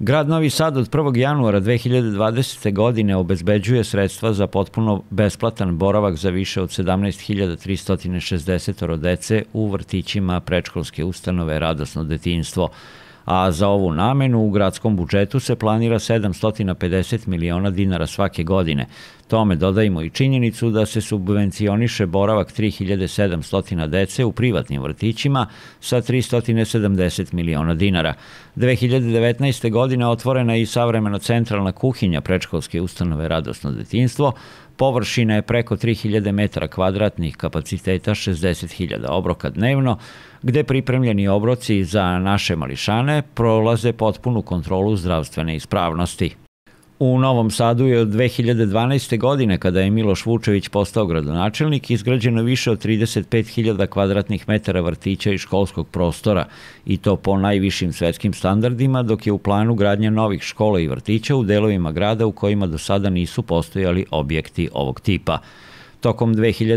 Grad Novi Sad od 1. januara 2020. godine obezbeđuje sredstva za potpuno besplatan boravak za više od 17.360 dece u vrtićima, predškolske ustanove, radosno detinjstvo. A za ovu namenu u gradskom budžetu se planira 750 miliona dinara svake godine. Tome dodajmo i činjenicu da se subvencioniše boravak 3700 dece u privatnim vrtićima sa 370 miliona dinara. 2019. godine otvorena je i savremena centralna kuhinja predškolske ustanove Radosno detinjstvo. Površina je preko 3000 metara kvadratnih, kapaciteta 60.000 obroka dnevno, gde pripremljeni obroci za naše mališane prolaze potpunu kontrolu zdravstvene ispravnosti. U Novom Sadu je od 2012. godine, kada je Miloš Vučević postao gradonačelnik, izgrađeno više od 35.000 kvadratnih metara vrtića i školskog prostora, i to po najvišim svetskim standardima, dok je u planu gradnja novih škola i vrtića u delovima grada u kojima do sada nisu postojali objekti ovog tipa. Tokom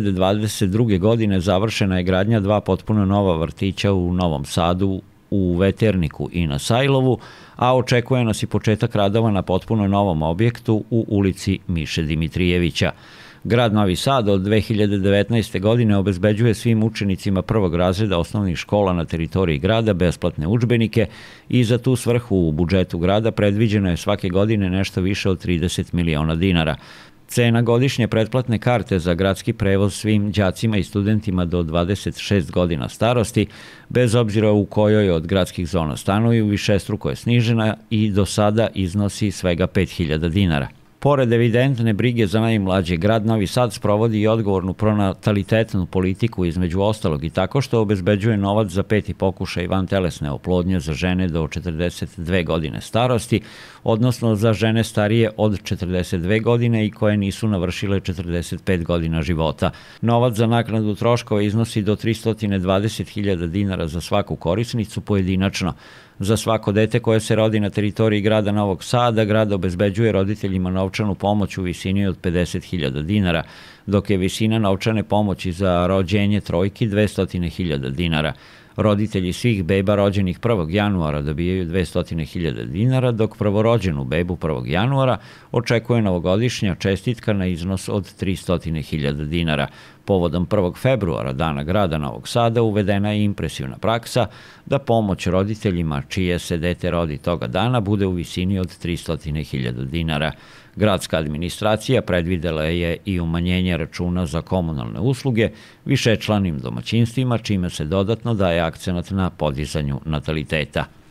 2022. godine završena je gradnja 2 potpuno nova vrtića u Novom Sadu, u Veterniku i na Sajlovu, a očekuje nas i početak radova na potpuno novom objektu u ulici Miše Dimitrijevića. Grad Novi Sad od 2019. godine obezbeđuje svim učenicima prvog razreda osnovnih škola na teritoriji grada besplatne udžbenike i za tu svrhu u budžetu grada predviđeno je svake godine nešto više od 30 miliona dinara. Cena godišnje pretplatne karte za gradski prevoz svim đacima i studentima do 26 godina starosti, bez obzira u kojoj od gradskih zona stanuju, višestruko je snižena i do sada iznosi svega 5.000 dinara. Pored evidentne brige za najmlađe, grad Novi Sad sprovodi i odgovornu pronatalitetnu politiku, između ostalog i tako što obezbeđuje novac za 5. pokušaj vantelesne oplodnje za žene do 42 godine starosti, odnosno za žene starije od 42 godine i koje nisu navršile 45 godina života. Novac za naknadu troškova iznosi do 320.000 dinara za svaku korisnicu pojedinačno. Za svako dete koje se rodi na teritoriji grada Novog Sada, grad obezbeđuje roditeljima novčanu pomoć u visini od 50.000 dinara, dok je visina novčane pomoći za rođenje trojki 200.000 dinara. Roditelji svih beba rođenih 1. januara dobijaju 200.000 dinara, dok prvorođenu bebu 1. januara očekuje novogodišnja čestitka na iznos od 300.000 dinara. Povodom 1. februara, dana grada Novog Sada, uvedena je impresivna praksa da pomoć roditeljima čije se dete rodi toga dana bude u visini od 300.000 dinara. Gradska administracija predvidela je i umanjenje računa za komunalne usluge višečlanim domaćinstvima, čime se dodatno daje akcenat na podizanju nataliteta.